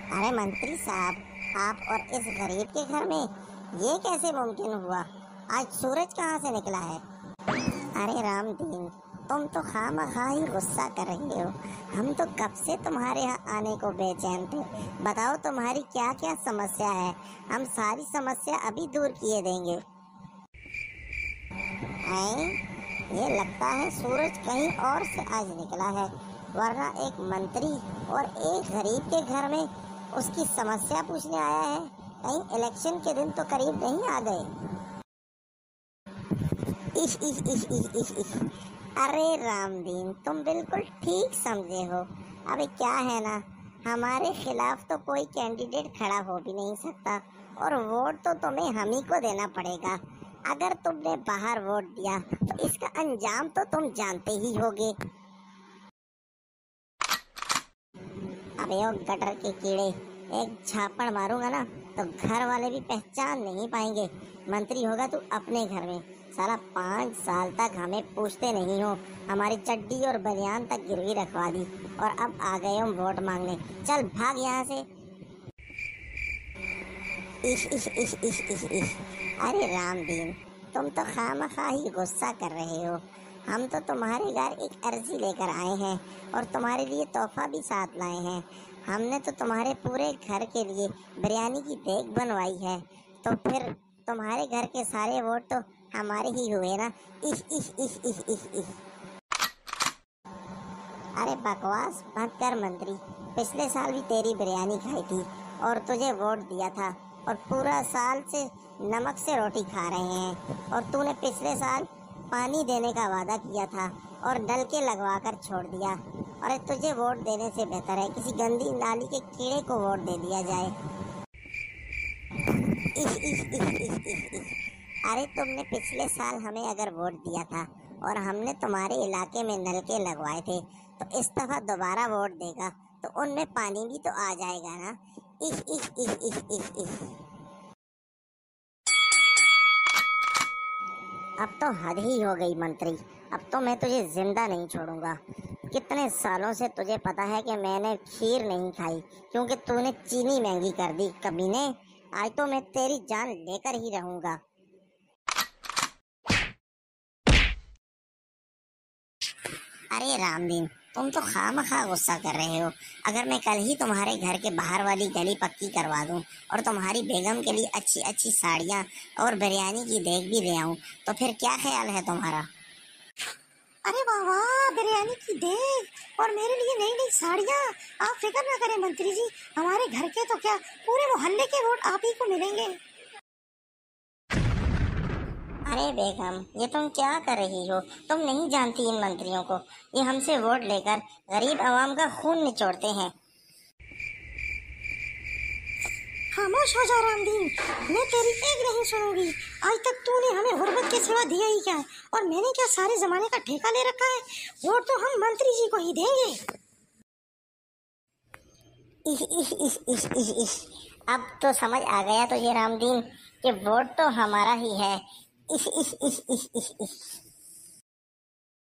अरे मंत्री साहब, आप और इस गरीब के घर में ये कैसे मुमकिन हुआ? आज सूरज कहाँ से निकला है? अरे रामदीन, तुम तो खामखा ही गुस्सा कर रहे हो। हम तो कब से तुम्हारे यहाँ आने को बेचैन थे। बताओ तुम्हारी क्या क्या समस्या है, हम सारी समस्या अभी दूर किए देंगे। हैं? ये लगता है सूरज कहीं और से आज निकला है, वरना एक मंत्री और एक गरीब के घर में उसकी समस्या पूछने आया है। कहीं इलेक्शन के दिन तो करीब नहीं आ गए? इश इश इश इश इश इश। अरे रामदीन, तुम बिल्कुल ठीक समझे हो। अबे क्या है ना, हमारे खिलाफ तो कोई कैंडिडेट खड़ा हो भी नहीं सकता और वोट तो तुम्हें हम ही को देना पड़ेगा। अगर तुमने बाहर वोट दिया तो इसका अंजाम तो तुम जानते ही होगे। अबे ओ गटर के कीड़े, एक झापड़ मारूंगा ना तो घर वाले भी पहचान नहीं पाएंगे। मंत्री होगा तू अपने घर में, साला 5 साल तक हमें पूछते नहीं हो, हमारी चड्डी और बनियान तक गिरवी रखवा दी और अब आ गए हम वोट मांगने। चल भाग यहाँ से। इश इश इश इश इश इश। अरे रामदीन, तुम तो खामखा ही गुस्सा कर रहे हो। हम तो तुम्हारे घर एक अर्जी लेकर आए हैं और तुम्हारे लिए तोहफा भी साथ लाए हैं। हमने तो तुम्हारे पूरे घर के लिए बिरयानी की देग बनवाई है, तो फिर तुम्हारे घर के सारे वोट तो हमारे ही हुए ना। इश इश इश इश इश इश। अरे बकवास मत कर मंत्री, पिछले साल भी तेरी बिरयानी खाई थी और तुझे वोट दिया था और पूरा साल से नमक से रोटी खा रहे हैं। और तूने पिछले साल पानी देने का वादा किया था और नल के लगवा कर छोड़ दिया। अरे तुझे वोट देने से बेहतर है किसी गंदी नाली के कीड़े को वोट दे दिया जाए। इस इस इस इस इस इस। अरे तुमने पिछले साल हमें अगर वोट दिया था और हमने तुम्हारे इलाके में नलके लगवाए थे, तो इस दफा दोबारा वोट देगा तो उनमें पानी भी तो आ जाएगा ना। इस इस इस इस इस इस। अब तो हद ही हो गई मंत्री, अब तो मैं तुझे जिंदा नहीं छोड़ूंगा। कितने सालों से तुझे पता है कि मैंने खीर नहीं खाई क्योंकि तूने चीनी महंगी कर दी कमीने। आज तो मैं तेरी जान लेकर ही रहूंगा। अरे रामदीन, तुम तो खामखा गुस्सा कर रहे हो। अगर मैं कल ही तुम्हारे घर के बाहर वाली गली पक्की करवा दूं और तुम्हारी बेगम के लिए अच्छी अच्छी साड़ियां और बिरयानी की देग भी ले आऊं, तो फिर क्या ख्याल है तुम्हारा? अरे वाह वाह, बिरयानी की देग और मेरे लिए नई नई साड़ियाँ। आप फिक्र ना करें मंत्री जी, हमारे घर के तो क्या पूरे मोहल्ले के वोट आप ही को मिलेंगे। अरे बेगम, ये तुम क्या कर रही हो? तुम नहीं जानती इन मंत्रियों को, ये हमसे वोट लेकर गरीब आवाम का खून निचोड़ते हैं। खामोश हो जा रामदीन, मैं तेरी एक नहीं सुनूंगी। आज तक तूने हमें गुर्बत के सिवा दिया ही क्या है, और मैंने क्या सारे जमाने का ठेका ले रखा है? वोट तो हम मंत्री जी को ही देंगे। इस इस इस इस इस इस। अब तो समझ आ गया तुझे रामदीन कि वोट तो हमारा ही है। इस इस इस इस इस इस।